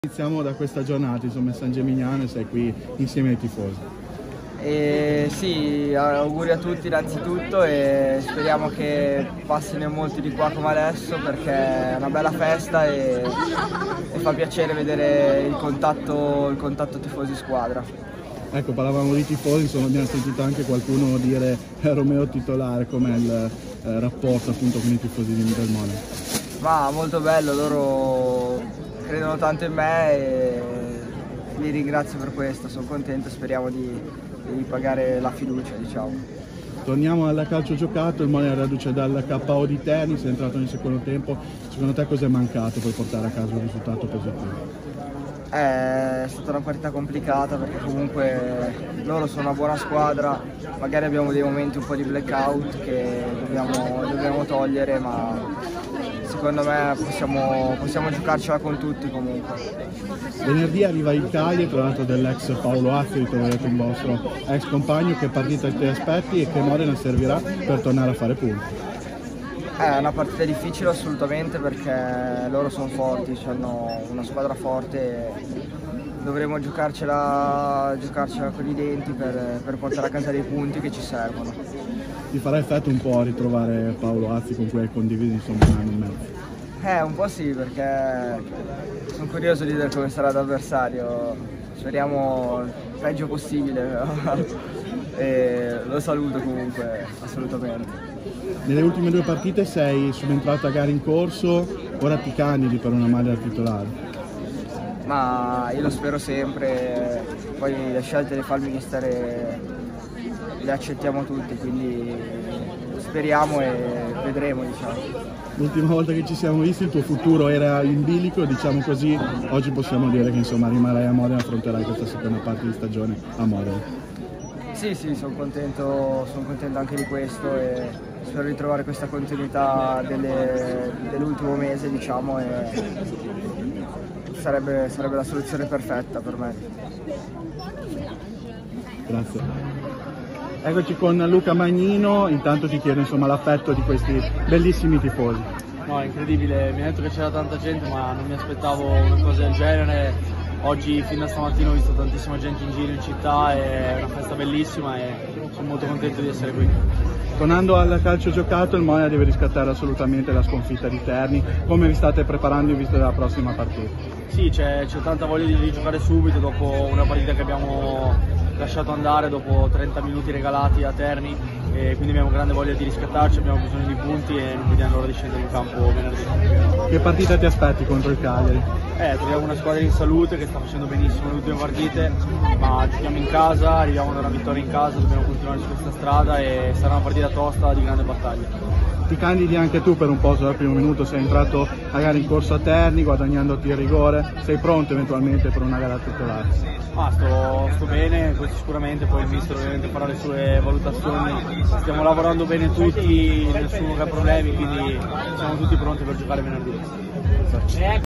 Iniziamo da questa giornata, insomma, San Gemignano, e sei qui insieme ai tifosi. Sì, auguri a tutti innanzitutto e speriamo che passino molti di qua come adesso, perché è una bella festa e fa piacere vedere il contatto tifosi squadra. Ecco, parlavamo di tifosi, insomma, abbiamo sentito anche qualcuno dire Romeo titolare. Com'è il rapporto appunto con i tifosi del Modena? Ma molto bello, loro credono tanto in me e li ringrazio per questo, sono contento, speriamo di pagare la fiducia, diciamo. Torniamo al calcio giocato, il Modena reduce dal KO di Terni, sei entrato nel secondo tempo, secondo te cosa è mancato per portare a casa un risultato positivo? È stata una partita complicata perché comunque loro sono una buona squadra, magari abbiamo dei momenti un po' di blackout che dobbiamo togliere, ma secondo me possiamo giocarcela con tutti comunque. Venerdì arriva il Cagliari, tra l'altro dell'ex Paolo Azzi, ritroverete un vostro ex compagno. Che partita ti aspetti e che Modena servirà per tornare a fare punti? È una partita difficile assolutamente, perché loro sono forti, hanno una squadra forte e dovremo giocarcela con i denti per portare a casa dei punti che ci servono. Ti farà effetto un po' ritrovare Paolo Azzi con cui hai condiviso insomma un anno e mezzo? Un po' sì, perché sono curioso di vedere come sarà l'avversario, speriamo il peggio possibile e lo saluto comunque assolutamente. Nelle ultime due partite sei subentrato a gare in corso, ora ti candidi per una maglia titolare? Ma io lo spero sempre, poi le scelte le fa il mister, le accettiamo tutte, quindi speriamo e vedremo, diciamo. L'ultima volta che ci siamo visti il tuo futuro era in bilico, diciamo così, oggi possiamo dire che insomma rimarrai a Modena e affronterai questa seconda parte di stagione a Modena. Sì, sono contento anche di questo e spero di trovare questa continuità dell'ultimo mese, diciamo, e sarebbe la soluzione perfetta per me. Grazie. Eccoci con Luca Magnino, intanto ti chiedo insomma l'affetto di questi bellissimi tifosi. No, è incredibile, mi ha detto che c'era tanta gente ma non mi aspettavo una cosa del genere. Oggi fin da stamattina ho visto tantissima gente in giro in città, è una festa bellissima e sono molto contento di essere qui. Tornando al calcio giocato, il Modena deve riscattare assolutamente la sconfitta di Terni. Come vi state preparando in vista della prossima partita? Sì, c'è tanta voglia di giocare subito dopo una partita che abbiamo lasciato andare dopo 30 minuti regalati a Terni, e quindi abbiamo grande voglia di riscattarci, abbiamo bisogno di punti e non vediamo l'ora di scendere in campo venerdì. Che partita ti aspetti contro il Cagliari? Troviamo una squadra in salute che sta facendo benissimo le ultime partite, ma giochiamo in casa, arriviamo da una vittoria in casa, dobbiamo continuare su questa strada e sarà una partita tosta di grande battaglia. Ti candidi anche tu per un posto dal primo minuto, sei entrato magari in corso a Terni guadagnandoti il rigore, sei pronto eventualmente per una gara titolare? Sto bene, questo sicuramente, poi il mister ovviamente farà le sue valutazioni, stiamo lavorando bene tutti, nessuno che ha problemi, quindi siamo tutti pronti per giocare venerdì.